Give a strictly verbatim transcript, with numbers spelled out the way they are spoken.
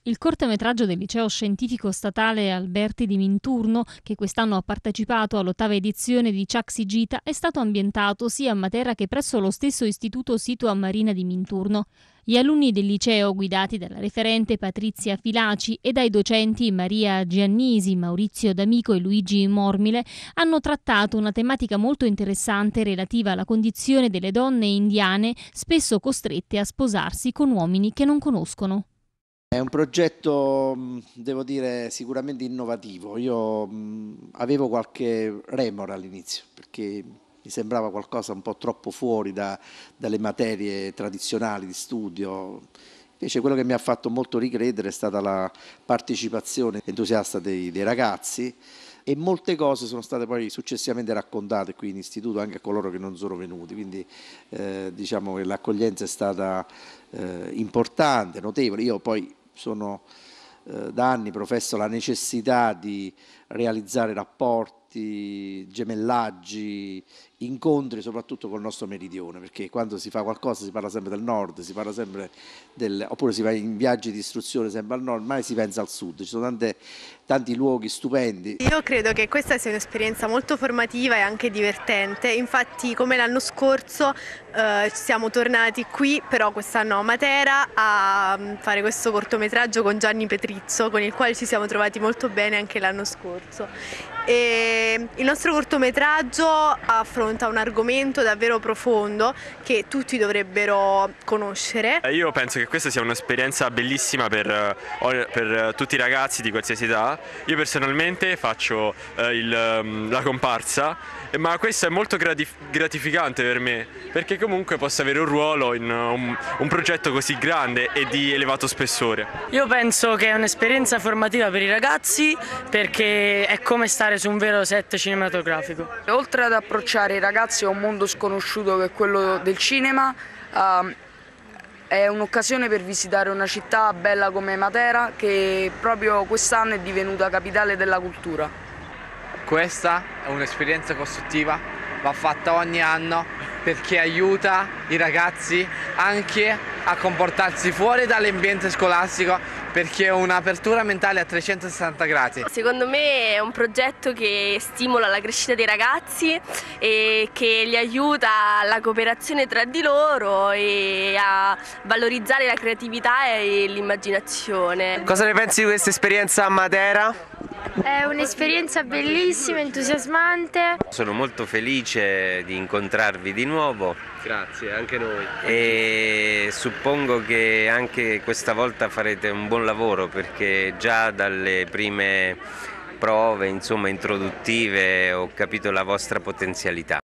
Il cortometraggio del Liceo Scientifico Statale Alberti di Minturno, che quest'anno ha partecipato all'ottava edizione di Ciaxi Gita, è stato ambientato sia a Matera che presso lo stesso istituto sito a Marina di Minturno. Gli alunni del liceo, guidati dalla referente Patrizia Filaci e dai docenti Maria Giannisi, Maurizio D'Amico e Luigi Mormile, hanno trattato una tematica molto interessante relativa alla condizione delle donne indiane, spesso costrette a sposarsi con uomini che non conoscono. È un progetto, devo dire, sicuramente innovativo. Io mh, avevo qualche remora all'inizio, perché mi sembrava qualcosa un po' troppo fuori da, dalle materie tradizionali di studio. Invece quello che mi ha fatto molto ricredere è stata la partecipazione entusiasta dei, dei ragazzi, e molte cose sono state poi successivamente raccontate qui in istituto anche a coloro che non sono venuti, quindi eh, diciamo che l'accoglienza è stata eh, importante, notevole. Io poi sono eh, da anni professo la necessità di realizzare rapporti, gemellaggi, incontri soprattutto col nostro meridione, perché quando si fa qualcosa si parla sempre del nord, si parla sempre del, oppure si va in viaggi di istruzione sempre al nord, mai si pensa al sud. Ci sono tante, tanti luoghi stupendi. Io credo che questa sia un'esperienza molto formativa e anche divertente. Infatti, come l'anno scorso eh, siamo tornati qui, però quest'anno a Matera, a fare questo cortometraggio con Gianni Petrizzo, con il quale ci siamo trovati molto bene anche l'anno scorso. E il nostro cortometraggio affronta un argomento davvero profondo che tutti dovrebbero conoscere. Io penso che questa sia un'esperienza bellissima per, per tutti i ragazzi di qualsiasi età. Io personalmente faccio eh, il, la comparsa, ma questo è molto gratif gratificante per me, perché comunque posso avere un ruolo in un, un progetto così grande e di elevato spessore. Io penso che è un'esperienza formativa per i ragazzi, perché è come stare su un vero set cinematografico. Oltre ad approcciare i ragazzi a un mondo sconosciuto che è quello del cinema, uh, è un'occasione per visitare una città bella come Matera, che proprio quest'anno è divenuta capitale della cultura. Questa è un'esperienza costruttiva, va fatta ogni anno perché aiuta i ragazzi anche a comportarsi fuori dall'ambiente scolastico, perché è un'apertura mentale a trecentosessanta gradi. Secondo me è un progetto che stimola la crescita dei ragazzi e che li aiuta alla cooperazione tra di loro e a valorizzare la creatività e l'immaginazione. Cosa ne pensi di questa esperienza a Matera? È un'esperienza bellissima, entusiasmante. Sono molto felice di incontrarvi di nuovo. Grazie, anche noi. E suppongo che anche questa volta farete un buon lavoro, perché già dalle prime prove, insomma, introduttive ho capito la vostra potenzialità.